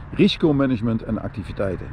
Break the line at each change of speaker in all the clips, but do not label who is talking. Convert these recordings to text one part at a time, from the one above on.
Risicomanagement en activiteiten.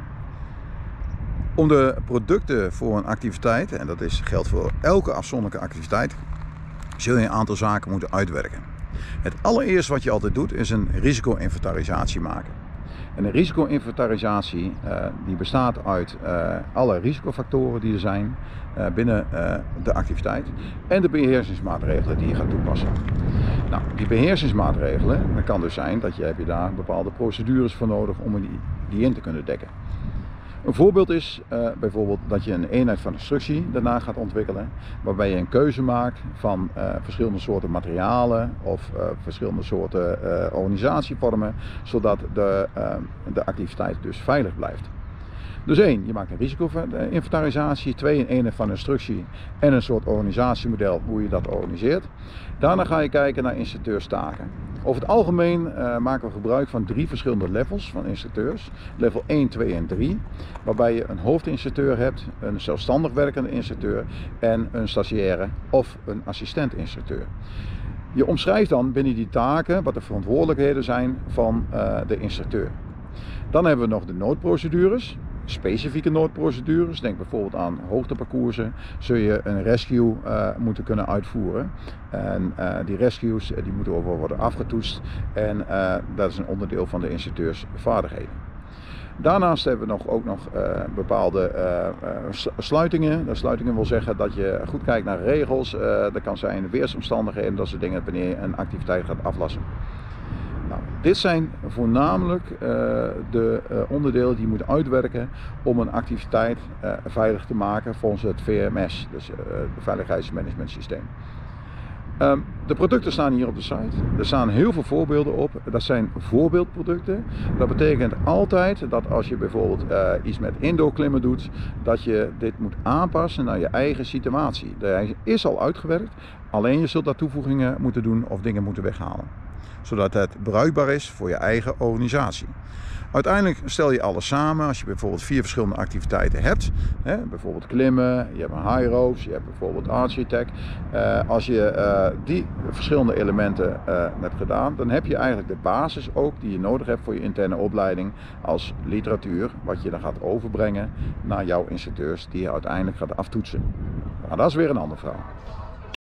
Om de producten voor een activiteit, en dat geldt voor elke afzonderlijke activiteit, zul je een aantal zaken moeten uitwerken. Het allereerste wat je altijd doet is een risico-inventarisatie maken. En een risico-inventarisatie die bestaat uit alle risicofactoren die er zijn binnen de activiteit en de beheersingsmaatregelen die je gaat toepassen. Nou, die beheersingsmaatregelen, dat kan dus zijn dat heb je daar bepaalde procedures voor nodig om die in te kunnen dekken. Een voorbeeld is bijvoorbeeld dat je een eenheid van instructie daarna gaat ontwikkelen, waarbij je een keuze maakt van verschillende soorten materialen of verschillende soorten organisatievormen, zodat de activiteit dus veilig blijft. Dus 1, je maakt een risico-inventarisatie. 2, een eenheid van instructie en een soort organisatiemodel hoe je dat organiseert. Daarna ga je kijken naar instructeurstaken. Over het algemeen maken we gebruik van 3 verschillende levels van instructeurs. Level 1, 2 en 3. Waarbij je een hoofdinstructeur hebt, een zelfstandig werkende instructeur en een stagiaire of een assistent-instructeur. Je omschrijft dan binnen die taken wat de verantwoordelijkheden zijn van de instructeur. Dan hebben we nog de noodprocedures. Specifieke noodprocedures, denk bijvoorbeeld aan hoogteparcoursen, zul je een rescue moeten kunnen uitvoeren. En die rescues die moeten worden afgetoetst en dat is een onderdeel van de instructeursvaardigheden. Daarnaast hebben we ook nog bepaalde sluitingen. De sluitingen wil zeggen dat je goed kijkt naar regels. Dat kan zijn weersomstandigheden, dat soort dingen wanneer je een activiteit gaat aflassen. Nou, dit zijn voornamelijk de onderdelen die je moet uitwerken om een activiteit veilig te maken volgens het VMS, dus het veiligheidsmanagementsysteem. De producten staan hier op de site. Er staan heel veel voorbeelden op. Dat zijn voorbeeldproducten. Dat betekent altijd dat als je bijvoorbeeld iets met indoor klimmen doet, dat je dit moet aanpassen naar je eigen situatie. Hij is al uitgewerkt, alleen je zult daar toevoegingen moeten doen of dingen moeten weghalen, zodat het bruikbaar is voor je eigen organisatie. Uiteindelijk stel je alles samen als je bijvoorbeeld 4 verschillende activiteiten hebt. Bijvoorbeeld klimmen, je hebt een high ropes, je hebt bijvoorbeeld archery. Als je die verschillende elementen hebt gedaan, dan heb je eigenlijk de basis ook die je nodig hebt voor je interne opleiding als literatuur, wat je dan gaat overbrengen naar jouw instructeurs die je uiteindelijk gaat aftoetsen. Maar dat is weer een ander verhaal.